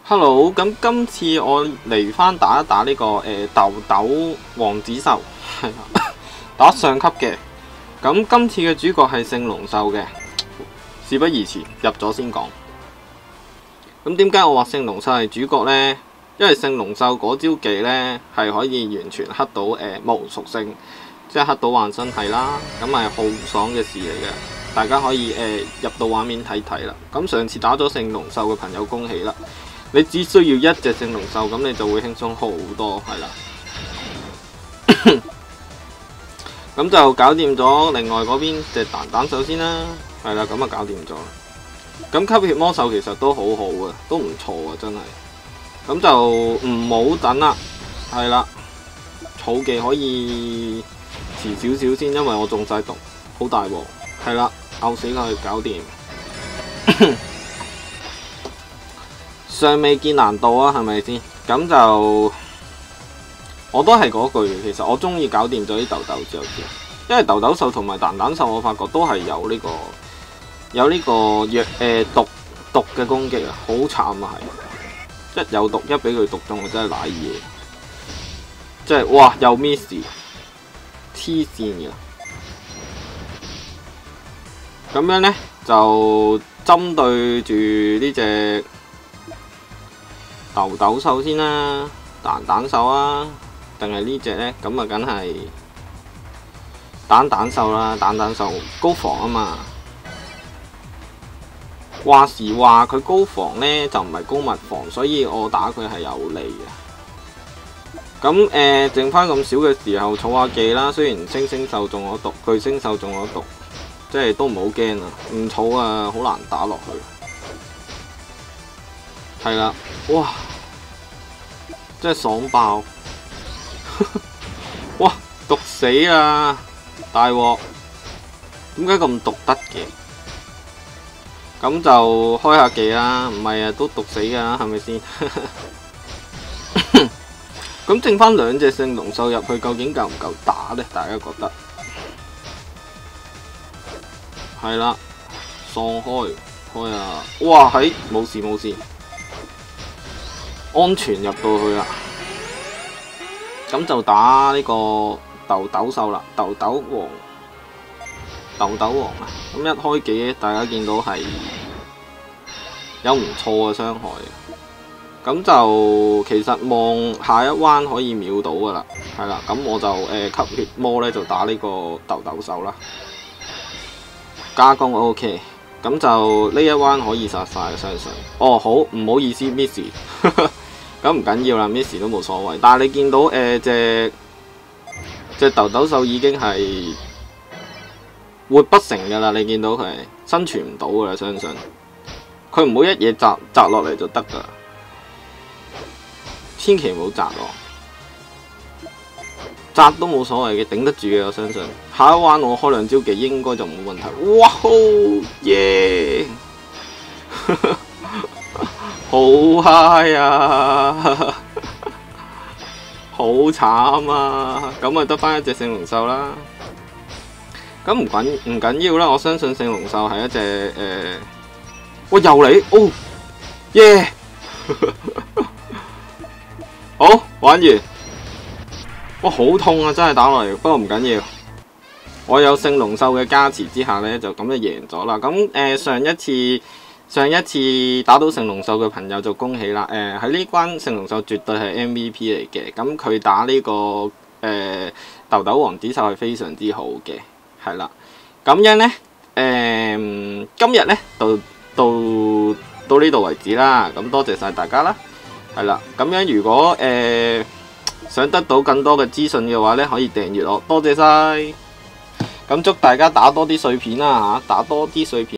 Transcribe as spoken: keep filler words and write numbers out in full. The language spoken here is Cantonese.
Hello，咁今次我嚟翻打一打呢、這個誒、呃、豆豆王子獸，係啦，打上級嘅。咁今次嘅主角係聖龍獸嘅，事不宜遲，入咗先講。咁點解我話聖龍獸係主角呢？因為聖龍獸嗰招技呢係可以完全黑到誒、呃、無屬性，即係黑到幻身體啦，咁係好爽嘅事嚟嘅。大家可以誒、呃、入到畫面睇睇啦。咁上次打咗聖龍獸嘅朋友恭喜啦！你只需要一隻聖龍獸，咁你就會輕鬆好多，係啦。咁就搞掂咗另外嗰邊隻蛋蛋獸先啦，係啦，咁啊搞掂咗。咁吸血魔獸其實都好好啊，都唔錯啊，真係。咁就唔好等啦，係啦，儲技可以遲少少先，因為我中晒毒，好大鑊，係啦，咬死佢，搞掂。尚未見難度啊，係咪先？咁就我都係嗰句，其實我中意搞掂咗啲豆豆之後，因為豆豆獸同埋蛋蛋獸，我發覺都係有呢、這個有呢個藥誒、呃、毒毒嘅攻擊啊，好慘啊係！一有毒一俾佢毒中，我真係瀨嘢，即係哇又 miss 黐線嘅。咁樣呢，就針對住呢隻豆豆獸先啦，蛋蛋獸啊，定係呢隻呢？咁啊，梗係蛋蛋獸啦，蛋蛋獸高防啊嘛。話時話佢高防呢，就唔係高密防，所以我打佢係有利嘅。咁誒、呃，剩翻咁少嘅時候，儲下技啦。雖然星星獸中咗毒，巨星獸中咗毒，即係都唔好驚啊。唔儲啊，好難打落去。係啦，哇！真係爽爆！哇，毒死啊！大鑊！點解咁毒得嘅？咁就開下技啦，唔係啊，都毒死噶，係咪先？咁剩翻兩隻聖龍獸入去，究竟夠唔夠打呢？大家覺得？係啦，喪開開啊！哇，喺冇事冇事。安全入到去啦，咁就打呢個豆豆獸啦，豆豆王，豆豆王啊！咁一開技，大家見到係有唔錯嘅傷害，咁就其實望下一彎可以秒到噶啦，係啦，咁我就誒、呃、吸血魔咧就打呢個豆豆獸啦，加攻 OK。咁就呢一彎可以殺晒，相信。哦，好，唔好意思 ，miss。咁唔緊要啦 ，miss 都冇所謂。但係你見到誒隻隻豆豆獸已經係活不成噶啦，你見到佢生存唔到噶啦，相信。佢唔會一嘢砸砸落嚟就得噶，千祈唔好砸我。砸都冇所謂嘅，頂得住嘅，我相信。下一彎我開兩招技應該就冇問題。哇吼耶！好嗨啊！好慘啊！咁啊得翻一隻聖龍獸啦。咁唔緊唔緊要啦，我相信聖龍獸係一隻誒、呃，哇又嚟哦耶！好玩完。哇，好痛啊！真係打落嚟，不過唔緊要。我有聖龍獸嘅加持之下呢，就咁就贏咗啦。咁誒、呃、上一次上一次打到聖龍獸嘅朋友就恭喜啦。誒喺呢關聖龍獸絕對係 M V P 嚟嘅。咁佢打呢、這個誒、呃、豆豆王子獸係非常之好嘅，係啦。咁樣呢，誒、呃、今日呢，到到到呢度為止啦。咁多謝晒大家啦，係啦。咁樣如果誒、呃想得到更多嘅資訊嘅話呢，可以訂閱我，多謝晒。咁祝大家打多啲碎片啦嚇，打多啲碎片。